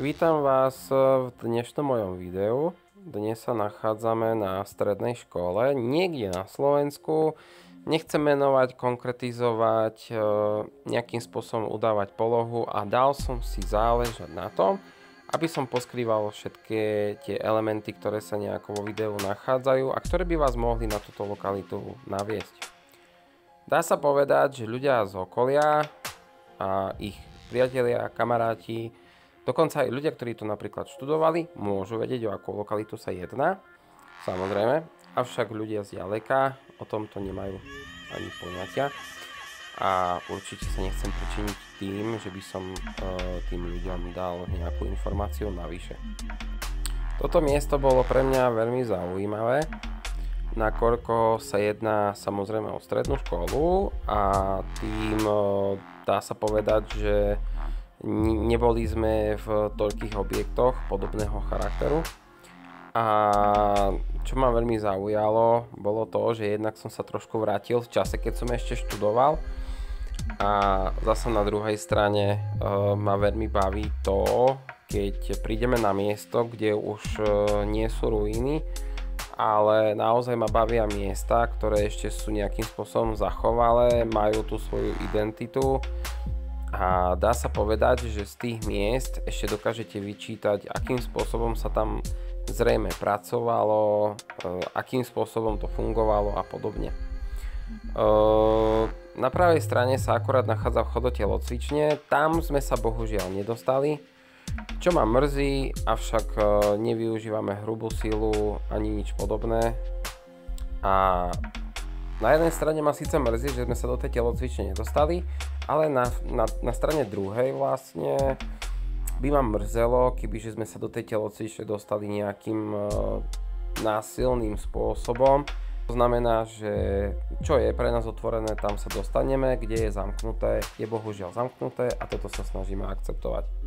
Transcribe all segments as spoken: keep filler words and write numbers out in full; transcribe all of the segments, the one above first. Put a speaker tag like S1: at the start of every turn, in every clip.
S1: Vítam vás v dnešnom mojom videu. Dnes sa nachádzame na strednej škole, niekde na Slovensku. Nechcem menovať, konkretizovať, nejakým spôsobom udávať polohu a dal som si záležať na tom, aby som poskrýval všetky tie elementy, ktoré sa nejako vo videu nachádzajú a ktoré by vás mohli na túto lokalitu naviesť. Dá sa povedať, že ľudia z okolia a ich priatelia, kamaráti, dokonca aj ľudia, ktorí tu napríklad študovali, môžu vedieť, o akú lokalitu sa jedná, samozrejme, avšak ľudia z ďaleka o tomto nemajú ani poňatia a určite sa nechcem pričiniť tým, že by som e, tým ľuďom dal nejakú informáciu navyše. Toto miesto bolo pre mňa veľmi zaujímavé, nakoľko sa jedná samozrejme o strednú školu a tým e, dá sa povedať, že neboli sme v toľkých objektoch podobného charakteru a čo ma veľmi zaujalo, bolo to, že jednak som sa trošku vrátil v čase, keď som ešte študoval a zase na druhej strane e, ma veľmi baví to, keď prídeme na miesto, kde už e, nie sú ruiny, ale naozaj ma bavia miesta, ktoré ešte sú nejakým spôsobom zachovalé, majú tú svoju identitu. A dá sa povedať, že z tých miest ešte dokážete vyčítať, akým spôsobom sa tam zrejme pracovalo, akým spôsobom to fungovalo a podobne. Na pravej strane sa akurát nachádza vchod do telocvične, tam sme sa bohužiaľ nedostali, čo ma mrzí, avšak nevyužívame hrubú silu ani nič podobné. A na jednej strane ma síce mrzí, že sme sa do tej telocvične nedostali, ale na, na, na strane druhej vlastne by ma mrzelo, kebyže sme sa do tej telocvične dostali nejakým e, násilným spôsobom. To znamená, že čo je pre nás otvorené, tam sa dostaneme, kde je zamknuté, je bohužiaľ zamknuté a toto sa snažíme akceptovať. E,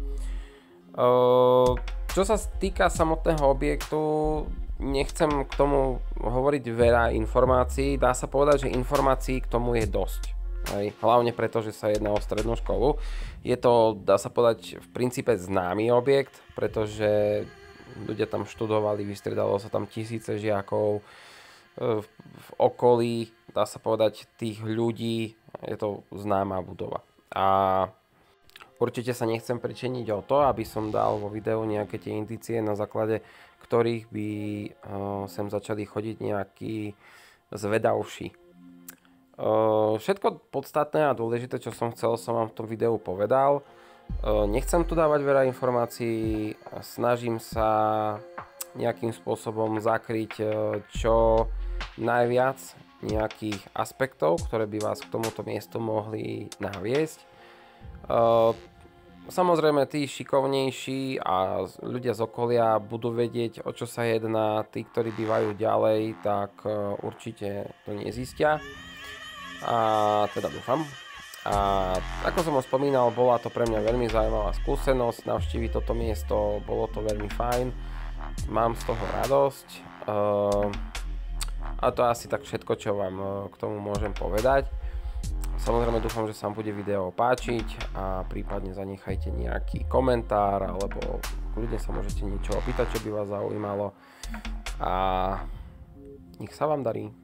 S1: čo sa týka samotného objektu, nechcem k tomu hovoriť veľa informácií, dá sa povedať, že informácií k tomu je dosť. Hej. Hlavne preto, že sa jedná o strednú školu. Je to, dá sa povedať, v princípe známy objekt, pretože ľudia tam študovali, vystriedalo sa tam tisíce žiakov v okolí, dá sa povedať, tých ľudí, je to známa budova. A určite sa nechcem pričiniť o to, aby som dal vo videu nejaké tie indície, na základe ktorých by sem začali chodiť nejakí zvedavší. Všetko podstatné a dôležité, čo som chcel, som vám v tom videu povedal. Nechcem tu dávať veľa informácií, snažím sa nejakým spôsobom zakryť čo najviac nejakých aspektov, ktoré by vás k tomuto miestu mohli naviesť. Samozrejme, tí šikovnejší a ľudia z okolia budú vedieť, o čo sa jedná. Tí, ktorí bývajú ďalej, tak určite to nezistia. A teda dúfam. A ako som ho spomínal, bola to pre mňa veľmi zaujímavá skúsenosť navštíviť toto miesto, bolo to veľmi fajn. Mám z toho radosť. A to asi tak všetko, čo vám k tomu môžem povedať. Samozrejme dúfam, že sa vám bude video páčiť a prípadne zanechajte nejaký komentár alebo kľudne sa môžete niečo opýtať, čo by vás zaujímalo a nech sa vám darí.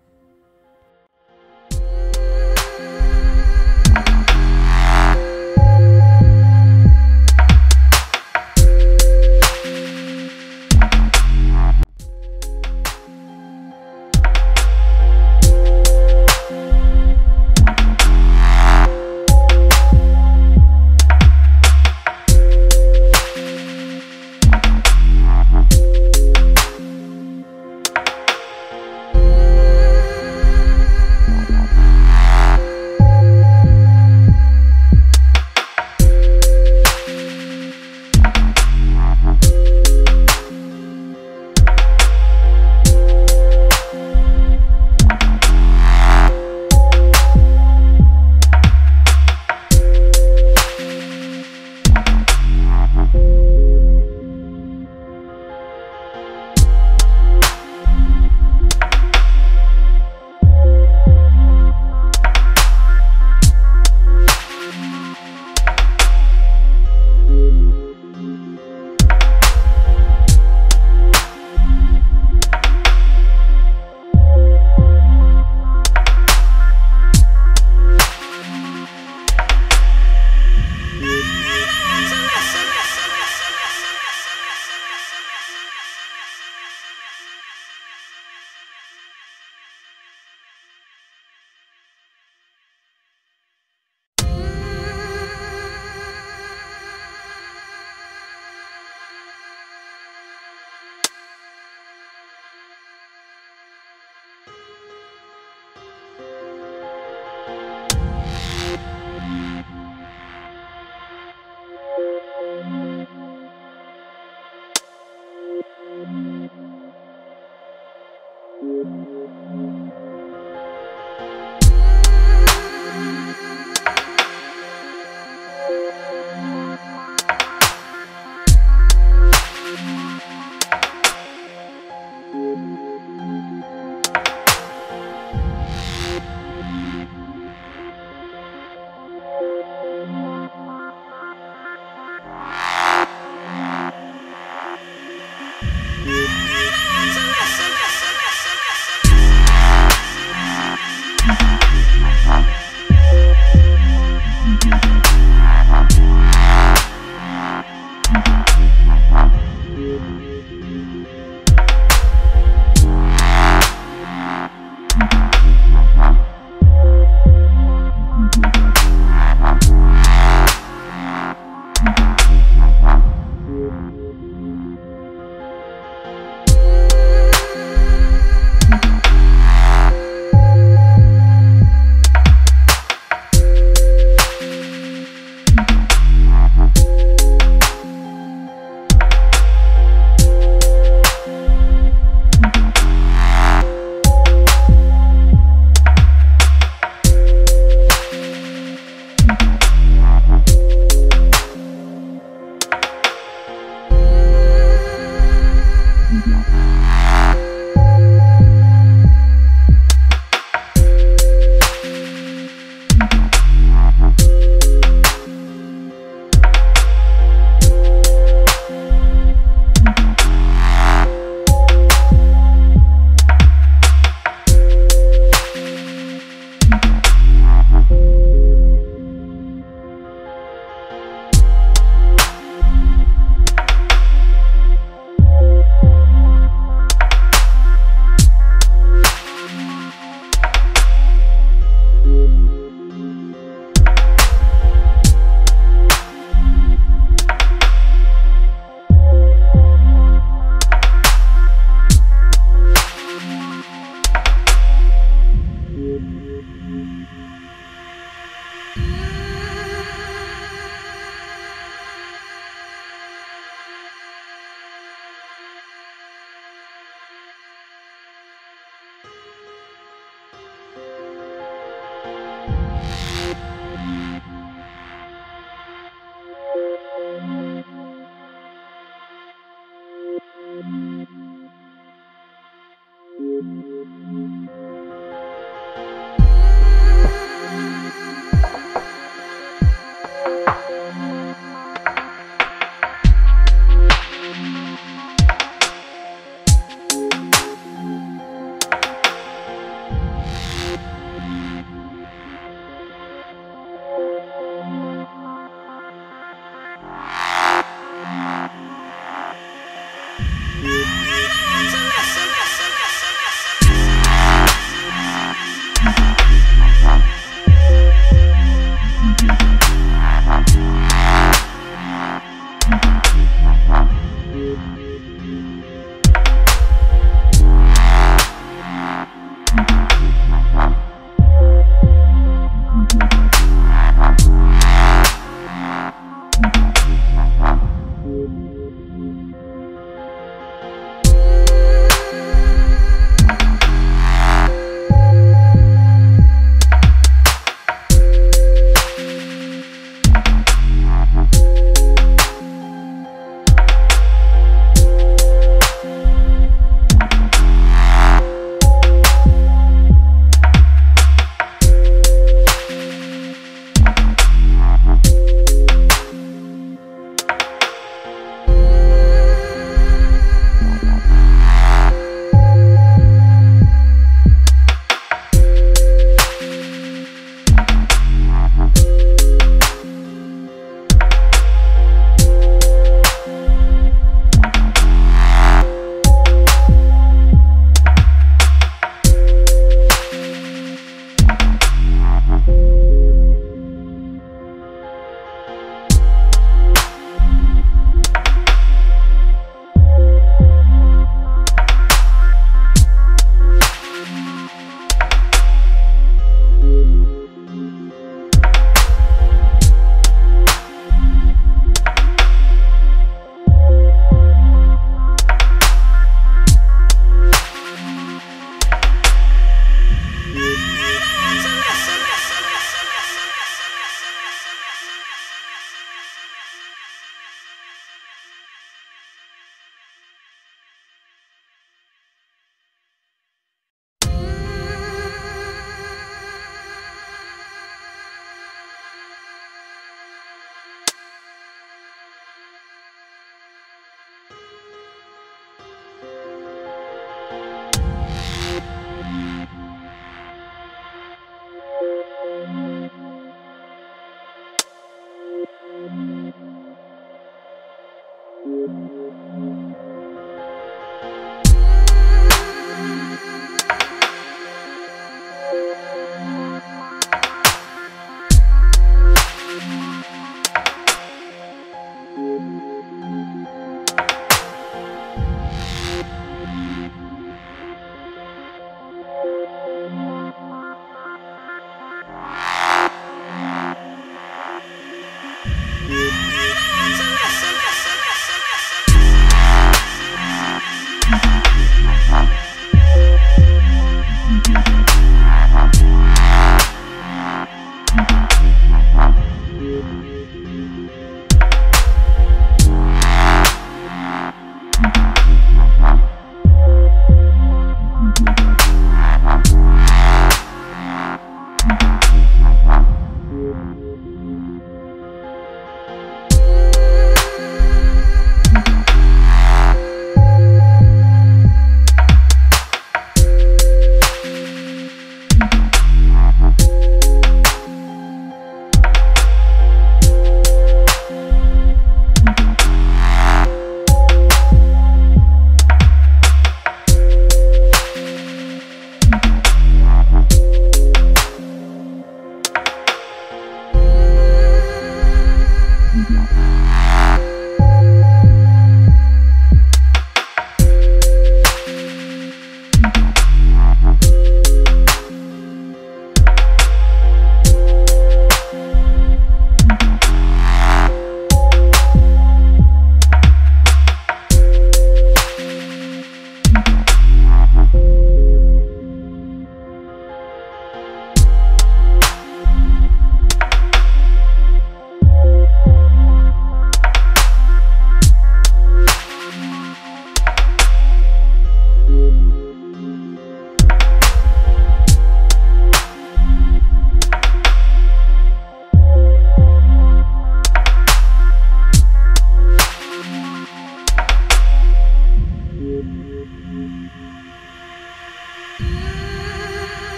S2: you.